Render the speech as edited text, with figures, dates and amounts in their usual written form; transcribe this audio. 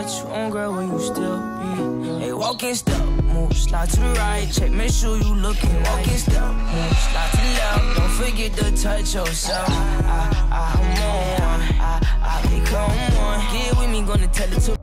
what you on, girl, will you still be? Hey, walking step, move, slide to the right, check, make sure you looking. Walking step, move, slide to the left, don't forget to touch yourself. I'm on one, I become one. Get with me, gonna tell it to